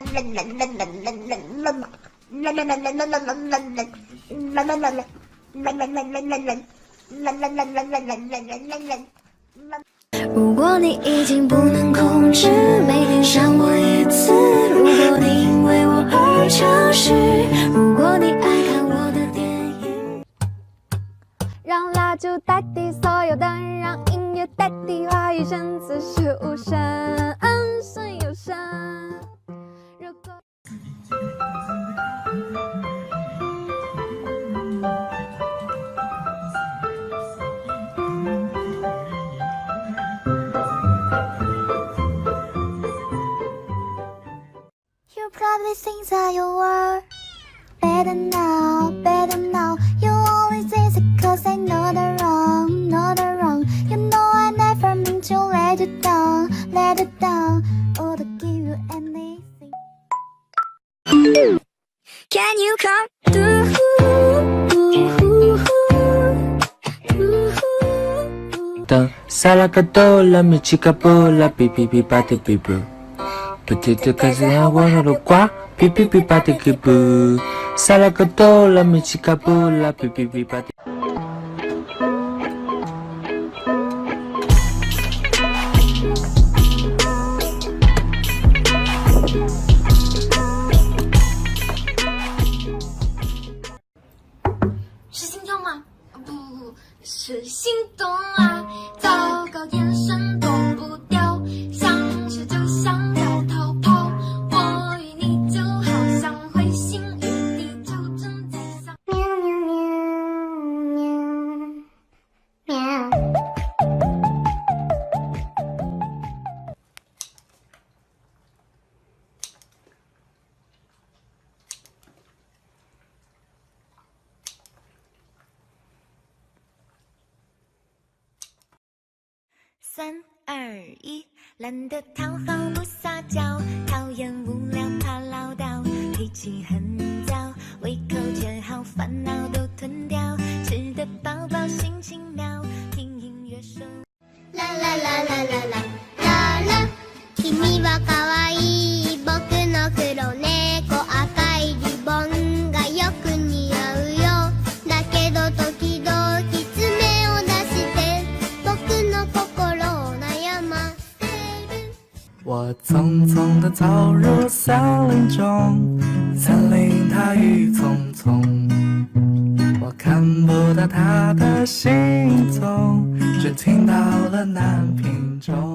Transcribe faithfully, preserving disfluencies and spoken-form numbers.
如果你已经不能控制，每天想我一次。如果你因为我而消失，如果你爱看我的电影，让蜡烛代替所有灯，让音乐代替话语，声此时无声，声有声。如果You probably think that you were better now, better now. You only say it cause I know the wrong, know the wrong. You know I never meant to let you down, let you down, or to give you anything. Can you come through? Dan salakatola michikapola pipi pipati pipu. Petite casina wanna lo qua pipi pipati kipu. Salakatola michikapola pipi pipati. 是心跳吗？不，是心动啊！糟糕，眼神躲不掉，想吃就想要逃跑。我与你就好像彗星与地球正在相。喵喵喵喵喵。三二一，懒得讨好不撒娇，讨厌无聊怕唠叨，脾气很躁，胃口却好，烦恼都吞掉，吃得饱饱心情妙，听音乐手。啦啦啦啦啦啦啦啦，君は可愛い僕の黒猫赤いリボンがよく似合うよ。だけど時々爪を出して僕の心を悩ませる。 我匆匆地走入森林中，森林它郁葱葱，我看不到它的行踪，只听到了南屏钟。